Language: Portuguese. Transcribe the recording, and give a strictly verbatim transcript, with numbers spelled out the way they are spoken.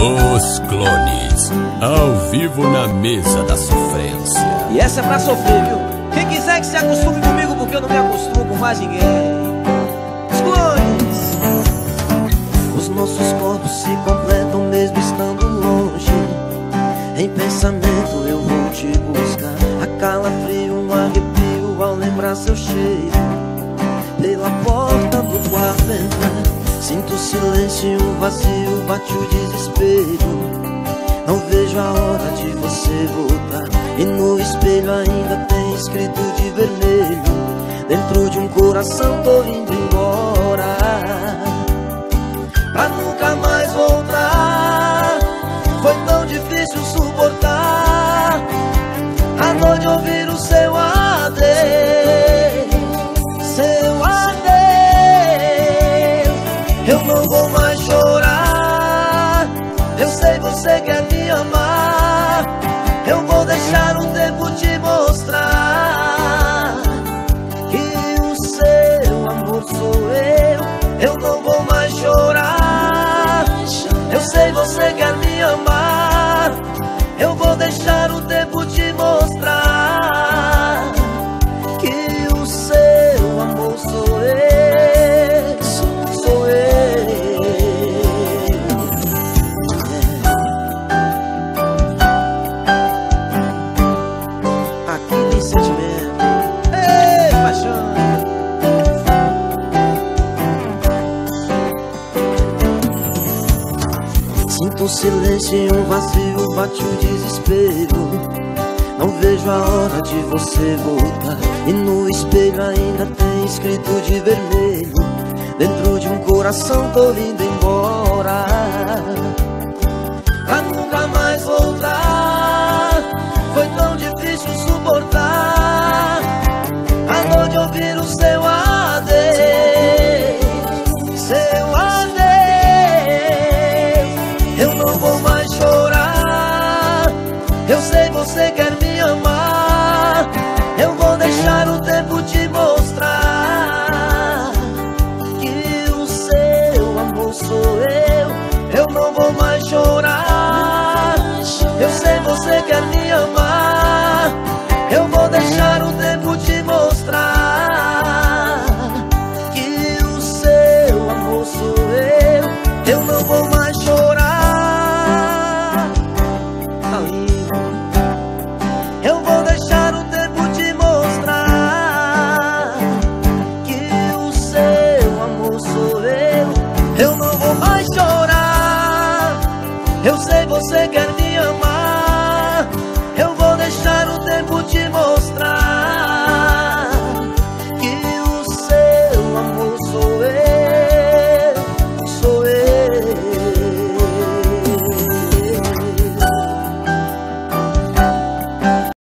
Os Clones, ao vivo na mesa da sofrência. E essa é pra sofrer, viu? Quem quiser que se acostume comigo, porque eu não me acostumo com mais ninguém. Os Clones. Os nossos corpos se completam mesmo estando longe. Em pensamento eu vou te buscar. A calafrio, um arrepio ao lembrar seu cheiro. Pela porta do quarto entrar, sinto o silêncio e um vazio, bate o desespero. Não vejo a hora de você voltar. E no espelho ainda tem escrito de vermelho. Dentro de um coração tô indo embora, pra nunca mais voltar. Foi tão difícil suportar a dor de ouvir o seu adeus. Seu adeus. Eu não vou mais chorar. Eu sei você quer me amar. Eu vou deixar o tempo te mostrar que o seu amor sou eu. Eu não vou mais chorar. Eu sei você quer me amar. Eu vou deixar o tempo te mostrar que o seu amor sou eu. Sou eu. Aqui tem sentimento. Ei, paixão. Sinto um silêncio e um vazio, bate o desespero. Não vejo a hora de você voltar. E no espelho ainda tem escrito de vermelho. Dentro de um coração tô indo embora, pra